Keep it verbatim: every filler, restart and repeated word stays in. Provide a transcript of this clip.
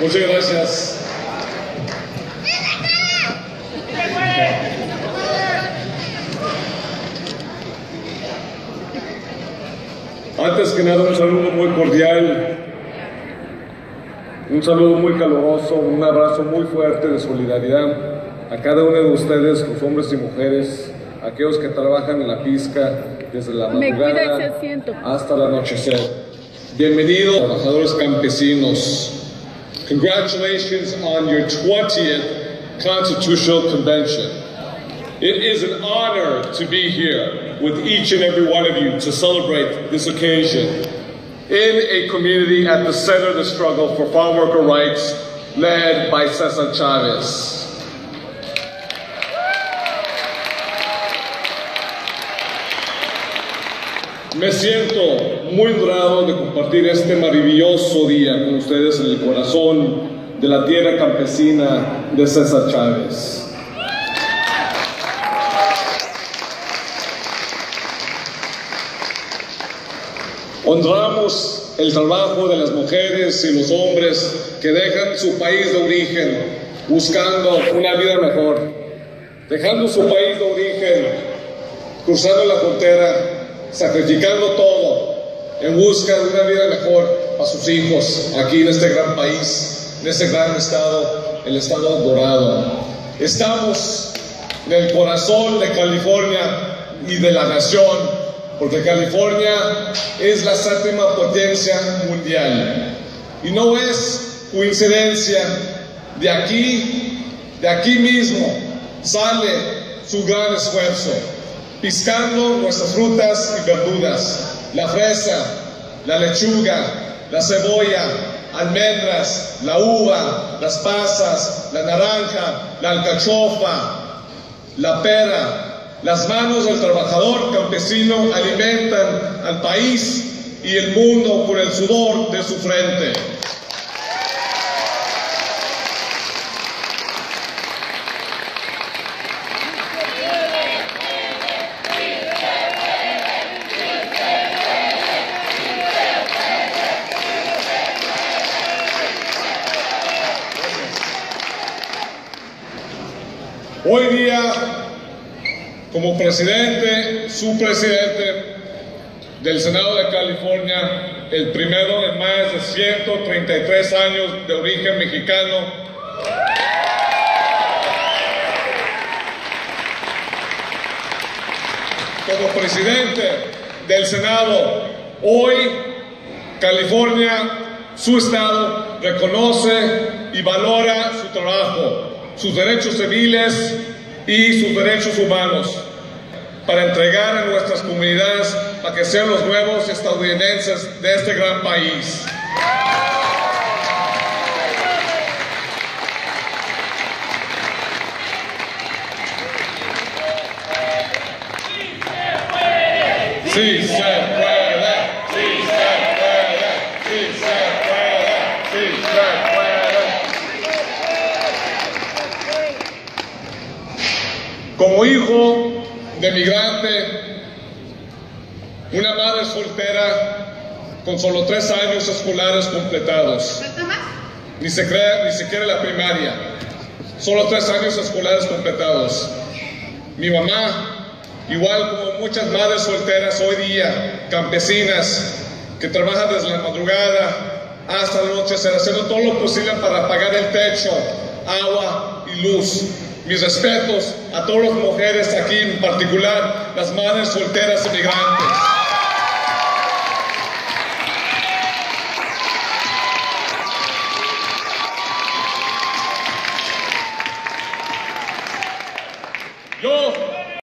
Muchas gracias. Antes que nada, un saludo muy cordial, un saludo muy caluroso, un abrazo muy fuerte de solidaridad a cada uno de ustedes, los hombres y mujeres, aquellos que trabajan en la pizca desde la madrugada hasta el anochecer. Bienvenidos, trabajadores campesinos. Congratulations on your twentieth Constitutional Convention. It is an honor to be here with each and every one of you to celebrate this occasion in a community at the center of the struggle for farm worker rights led by Cesar Chavez. Me siento muy honrado de compartir este maravilloso día con ustedes en el corazón de la tierra campesina de Cesar Chavez. Honramos el trabajo de las mujeres y los hombres que dejan su país de origen buscando una vida mejor, dejando su país de origen, cruzando la frontera, sacrificando todo en busca de una vida mejor para sus hijos aquí en este gran país, en este gran estado, el estado dorado. Estamos en el corazón de California y de la nación, porque California es la séptima potencia mundial. Y no es coincidencia, de aquí, de aquí mismo, sale su gran esfuerzo, piscando nuestras frutas y verduras, la fresa, la lechuga, la cebolla, almendras, la uva, las pasas, la naranja, la alcachofa, la pera. Las manos del trabajador campesino alimentan al país y el mundo con el sudor de su frente. Hoy día, como presidente, su presidente del Senado de California, el primero de más de ciento treinta y tres años de origen mexicano, como presidente del Senado, hoy California, su estado, reconoce y valora su trabajo, sus derechos civiles y sus derechos humanos, para entregar a nuestras comunidades para que sean los nuevos estadounidenses de este gran país. Sí se puede, sí se puede, sí se puede, sí se puede. Como hijo de migrante, una madre soltera con solo tres años escolares completados, ni siquiera, ni siquiera la primaria, solo tres años escolares completados. Mi mamá, igual como muchas madres solteras hoy día, campesinas, que trabajan desde la madrugada hasta la noche, haciendo todo lo posible para pagar el techo, agua y luz. Mis respetos a todas las mujeres aquí, en particular las madres solteras inmigrantes.